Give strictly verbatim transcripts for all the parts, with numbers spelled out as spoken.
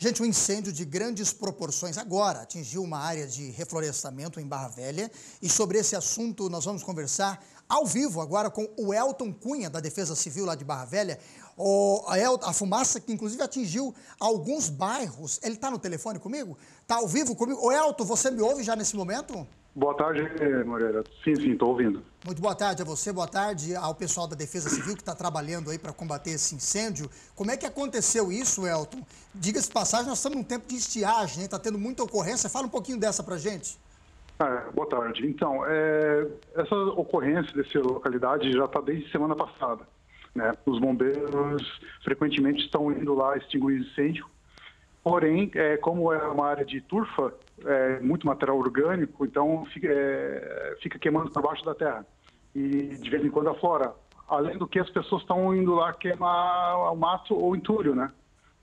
Gente, um incêndio de grandes proporções agora atingiu uma área de reflorestamento em Barra Velha e sobre esse assunto nós vamos conversar ao vivo agora com o Elton Cunha, da Defesa Civil lá de Barra Velha. O, a, El, a fumaça que inclusive atingiu alguns bairros. Ele está no telefone comigo? Está ao vivo comigo? Ô Elton, você me ouve já nesse momento? Boa tarde, Moreira. Sim, sim, estou ouvindo. Muito boa tarde a você, boa tarde ao pessoal da Defesa Civil que está trabalhando aí para combater esse incêndio. Como é que aconteceu isso, Elton? Diga-se de passagem, nós estamos num tempo de estiagem, está tendo muita ocorrência. Fala um pouquinho dessa para a gente. Ah, boa tarde. Então, é, essa ocorrência dessa localidade já está desde semana passada, né? Os bombeiros frequentemente estão indo lá extinguir incêndio. Porém, é, como é uma área de turfa, é, muito material orgânico, então fica, é, fica queimando por baixo da terra. E de vez em quando aflora. Além do que as pessoas estão indo lá queimar o mato ou entulho, né?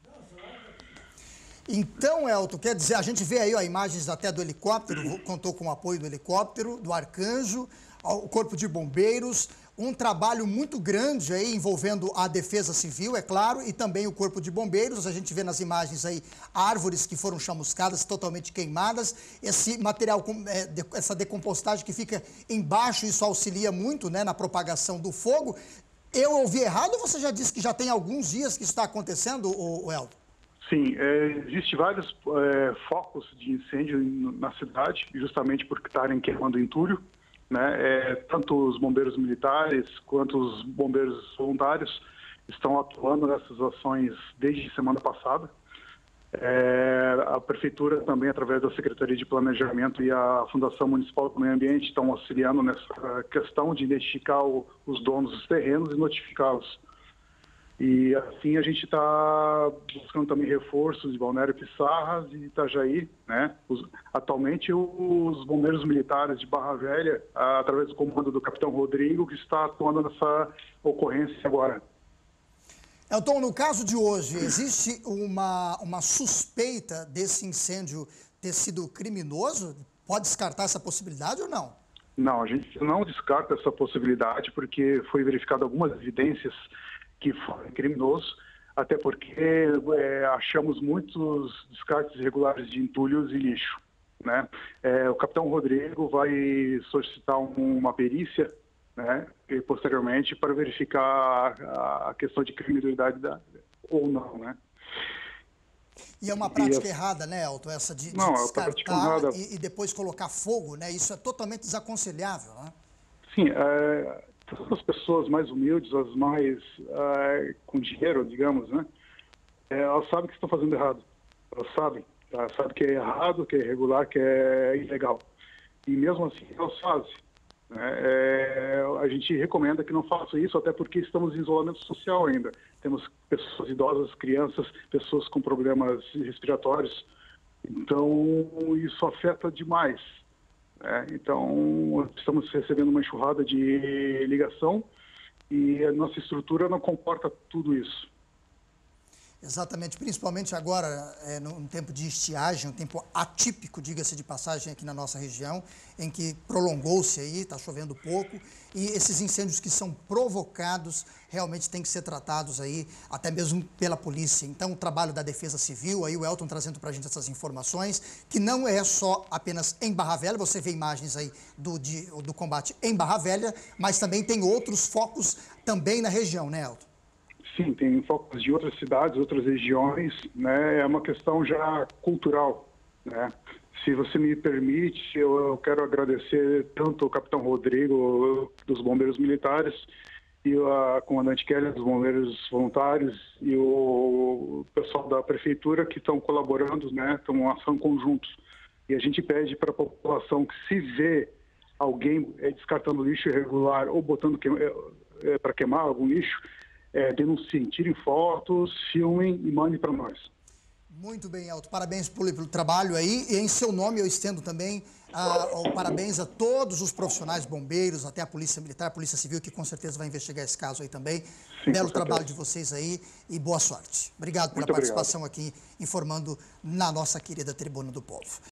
Então, Elton, quer dizer, a gente vê aí ó, imagens até do helicóptero, contou com o apoio do helicóptero, do Arcanjo, o Corpo de Bombeiros, um trabalho muito grande aí envolvendo a Defesa Civil, é claro, e também o Corpo de Bombeiros. A gente vê nas imagens aí árvores que foram chamuscadas, totalmente queimadas, esse material, essa decompostagem que fica embaixo, isso auxilia muito, né, na propagação do fogo. Eu ouvi errado ou você já disse que já tem alguns dias que isso está acontecendo, o Elton? Sim, é, existem vários é, focos de incêndio na cidade, justamente por estarem queimando entulho, né? É, tanto os bombeiros militares quanto os bombeiros voluntários estão atuando nessas ações desde semana passada. É, a Prefeitura também, através da Secretaria de Planejamento e a Fundação Municipal do Meio Ambiente, estão auxiliando nessa questão de identificar o, os donos dos terrenos e notificá-los. E assim a gente está buscando também reforços de Balneário Pissarras e Itajaí, né? Os, atualmente os bombeiros militares de Barra Velha, através do comando do capitão Rodrigo, que está atuando nessa ocorrência agora. Elton, no caso de hoje, existe uma, uma suspeita desse incêndio ter sido criminoso? Pode descartar essa possibilidade ou não? Não, a gente não descarta essa possibilidade porque foi verificado algumas evidências que foi criminoso, até porque é, achamos muitos descartes irregulares de entulhos e lixo, né? É, o capitão Rodrigo vai solicitar um, uma perícia, né, e, posteriormente para verificar a, a questão de criminalidade da, ou não, né? E é uma prática e, errada, né, Elton, essa de, de não, descartar e, e depois colocar fogo, né? Isso é totalmente desaconselhável, né? Sim, é... as pessoas mais humildes, as mais uh, com dinheiro, digamos, né? É, elas sabem que estão fazendo errado. Elas sabem. Elas sabem que é errado, que é irregular, que é ilegal. E mesmo assim elas fazem. Né? É, a gente recomenda que não façam isso, até porque estamos em isolamento social ainda. Temos pessoas idosas, crianças, pessoas com problemas respiratórios. Então, isso afeta demais. É, então, estamos recebendo uma enxurrada de ligação e a nossa estrutura não comporta tudo isso. Exatamente, principalmente agora, é, num tempo de estiagem, um tempo atípico, diga-se de passagem, aqui na nossa região, em que prolongou-se aí, está chovendo pouco, e esses incêndios que são provocados realmente têm que ser tratados aí, até mesmo pela polícia. Então, o trabalho da Defesa Civil, aí o Elton trazendo para a gente essas informações, que não é só apenas em Barra Velha, você vê imagens aí do, de, do combate em Barra Velha, mas também tem outros focos também na região, né, Elton? Sim, tem focos de outras cidades, outras regiões, né? É uma questão já cultural, né? Se você me permite, eu, eu quero agradecer tanto o capitão Rodrigo, dos bombeiros militares, e a comandante Kelly, dos bombeiros voluntários, e o pessoal da prefeitura que estão colaborando, né? Estão em uma ação conjunta. E a gente pede para a população que, se vê alguém é, descartando lixo irregular ou botando que, é, é, para queimar algum lixo, É, denunciem, tirem fotos, filmem e mandem para nós. Muito bem, Elton. Parabéns pelo, pelo trabalho aí. E em seu nome eu estendo também ah, o parabéns a todos os profissionais, bombeiros, até a Polícia Militar, a Polícia Civil, que com certeza vai investigar esse caso aí também. Sim, Belo trabalho de vocês aí e boa sorte. Obrigado pela Muito participação obrigado. aqui, informando na nossa querida Tribuna do Povo.